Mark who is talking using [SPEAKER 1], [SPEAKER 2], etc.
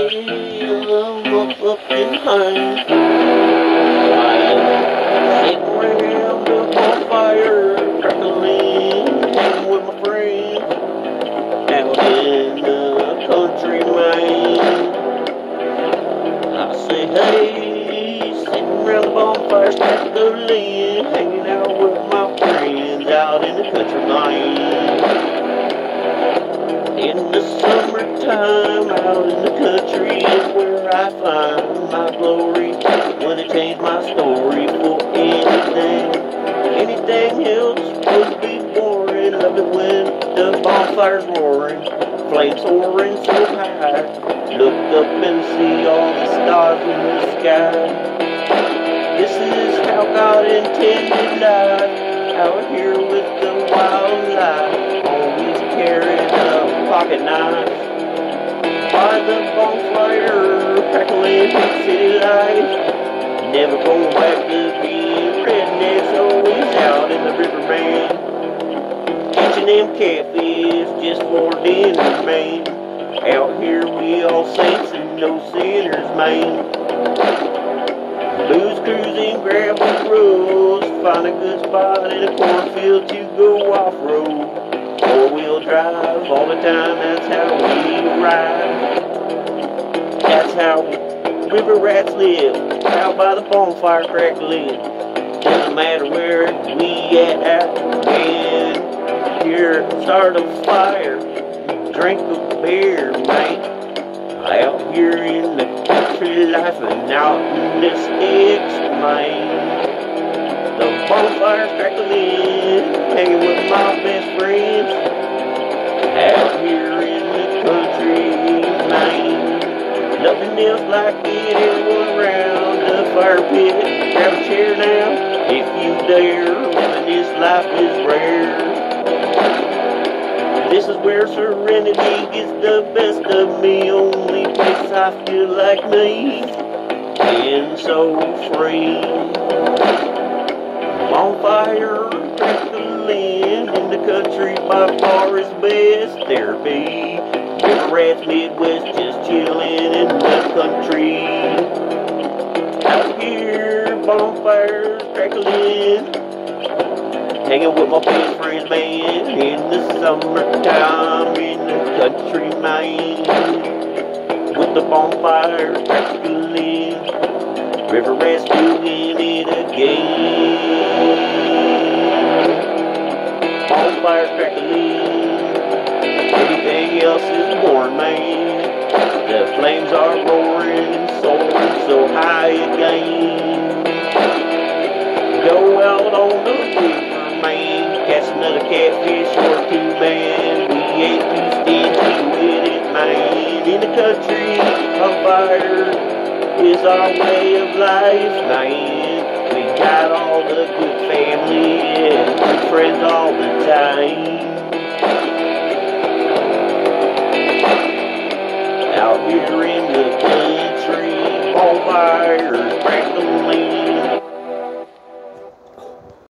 [SPEAKER 1] motherfucking home. Sitting around the bonfire, crackling, hanging with my friends out in the country, man. I say, hey, sitting around the bonfire, crackling, hanging out with my friends out in the country, man. In the summertime, out in the country is where I find my glory. When I change my story for anything else would be boring. Love it when the bonfire's roaring, flames soaring so high. Look up and see all the stars in the sky. This is how God intended life, out here with the wildlife, always carrying a pocket knife. By the bonfire, crackling city life, never going back to being rednecks, always out in the river, man. Catching them catfish just for dinner, man. Out here we all saints and no sinners, man. Booze cruising, gravel roads, find a good spot in a cornfield to go off-road. Four-wheel drive all the time, that's how we ride. That's how river rats live, out by the bonfire crackling. Doesn't matter where we at when here, start a fire, drink a beer, man. Out here in the country life and out in this X, man. The bonfire's crackling, hanging with my best friends. Out here in the country, man. Nothing else like it, everyone around the fire pit. Grab a chair now, if you dare. Living this life is rare. This is where serenity gets the best of me. Only place I feel like me, and so free. Bonfire crackling in the country by far is best therapy. River rats Midwest just chilling in the country. Out here, bonfires crackling, hanging with my best friends, man. In the summertime, in the country, man. With the bonfire crackling, river rats doing it again. Bonfire crackling, anything else is boring, man. The flames are roaring and soaring so high again. Go out on the river, man, catch another catfish or two, man. We ain't too stingy with it, man. In the country, bonfire is our way of life, man. We got all the good family and good friends all the time. Out here in the country, bonfires